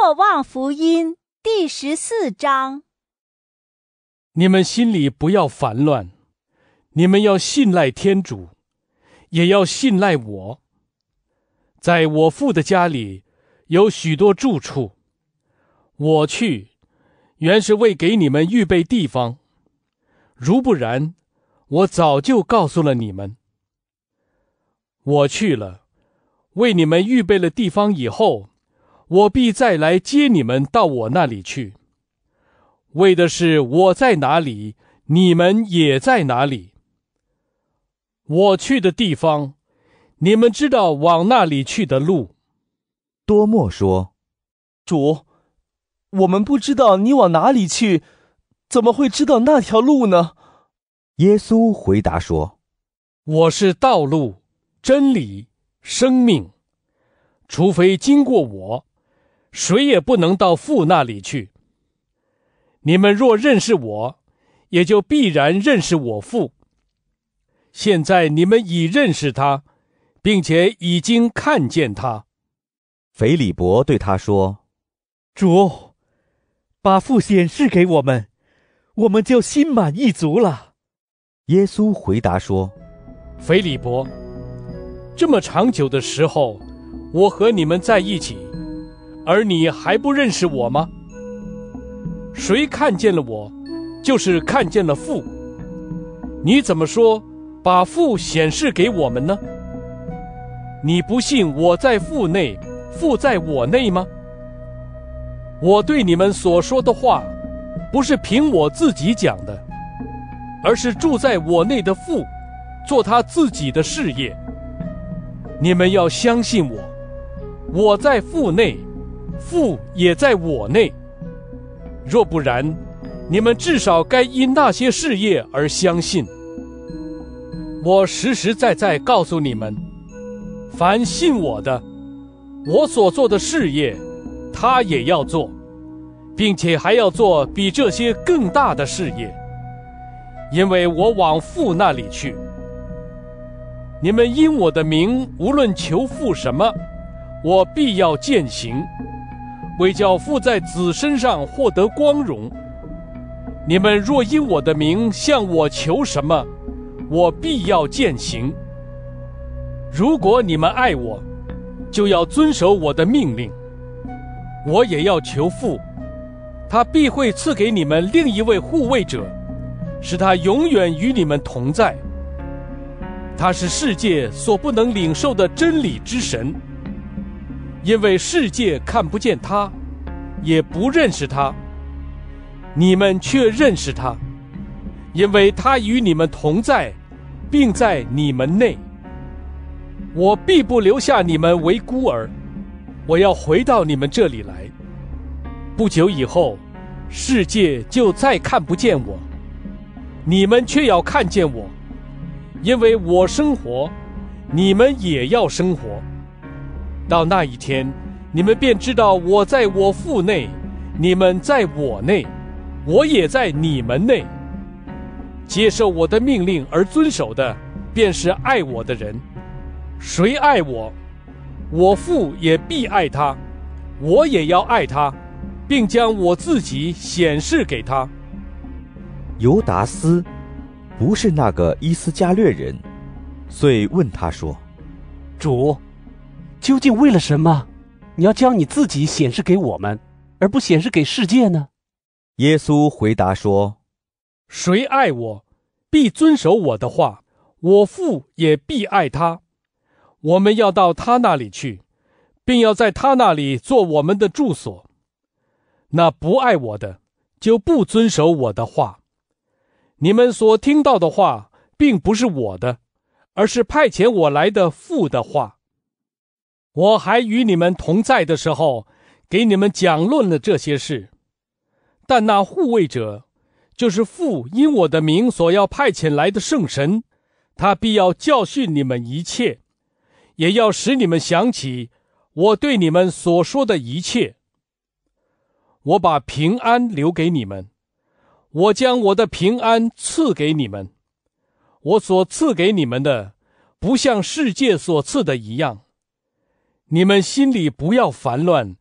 若望福音第14章。 你们心里不要烦乱，你们要信赖天主，也要信赖我。在我父的家里有许多住处，我去，原是为给你们预备地方。如不然，我早就告诉了你们。我去了，为你们预备了地方以后，我必再来接你们到我那里去，为的是我在哪里，你们也在哪里。我去的地方，你们知道往那里去的路。 多默说： 主，我们不知道你往哪里去，怎么会知道那条路呢？ 耶稣回答说： 我是道路、真理、生命，除非经过我，谁也不能到父那里去。你们若认识我，也就必然认识我父。现在你们已认识他，并且已经看见他。 腓利伯对他说： 主，把父显示给我们，我们就心满意足了。 耶稣回答说： 腓利伯，这么长久的时候，我和你们在一起，而你还不认识我吗？谁看见了我，就是看见了父。你怎么说把父显示给我们呢？你不信我在父内，父在我内吗？我对你们所说的话，不是凭我自己讲的，而是住在我内的父做他自己的事业。你们要相信我，我在父内，父也在我内。若不然，你们至少该因那些事业而相信。我实实在在告诉你们，凡信我的，我所做的事业，他也要做，并且还要做比这些更大的事业，因为我往父那里去。你们因我的名无论求父什么，我必要践行，为叫父在子身上获得光荣。你们若因我的名向我求什么，我必要践行。如果你们爱我，就要遵守我的命令。我也要求父，他必会赐给你们另一位护卫者，使他永远与你们同在。他是世界所不能领受的真理之神，因为世界看不见他，也不认识他。你们却认识他，因为他与你们同在，并在你们内。我必不留下你们为孤儿，我要回到你们这里来。不久以后，世界就再看不见我，你们却要看见我，因为我生活，你们也要生活。到那一天，你们便知道我在我父内，你们在我内，我也在你们内。接受我的命令而遵守的，便是爱我的人。谁爱我，我父也必爱他，我也要爱他，并将我自己显示给他。 犹达斯不是那个伊斯加略人，遂问他说： 主，究竟为了什么你要将你自己显示给我们，而不显示给世界呢？ 耶稣回答说： 谁爱我，必遵守我的话，我父也必爱他。我们要到他那里去，并要在他那里做我们的住所。那不爱我的，就不遵守我的话。你们所听到的话，并不是我的，而是派遣我来的父的话。我还与你们同在的时候，给你们讲论了这些事。但那护卫者，就是父因我的名所要派遣来的圣神，他必要教训你们一切，也要使你们想起我对你们所说的一切。我把平安留给你们，我将我的平安赐给你们。我所赐给你们的，不像世界所赐的一样。你们心里不要烦乱，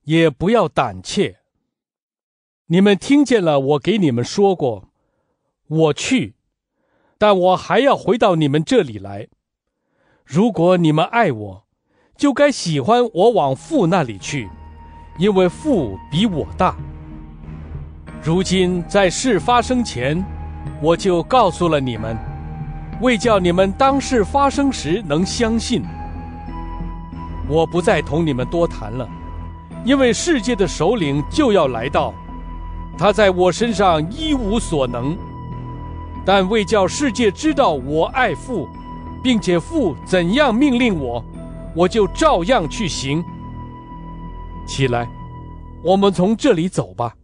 也不要胆怯。你们听见了我给你们说过，我去，但我还要回到你们这里来。如果你们爱我，就该喜欢我往父那里去，因为父比我大。如今在事发生前，我就告诉了你们，为叫你们当事发生时能相信。我不再同你们多谈了，因为世界的首领就要来到，他在我身上一无所能。但为叫世界知道我爱父，并且父怎样命令我，我就照样去行。起来，我们从这里走吧。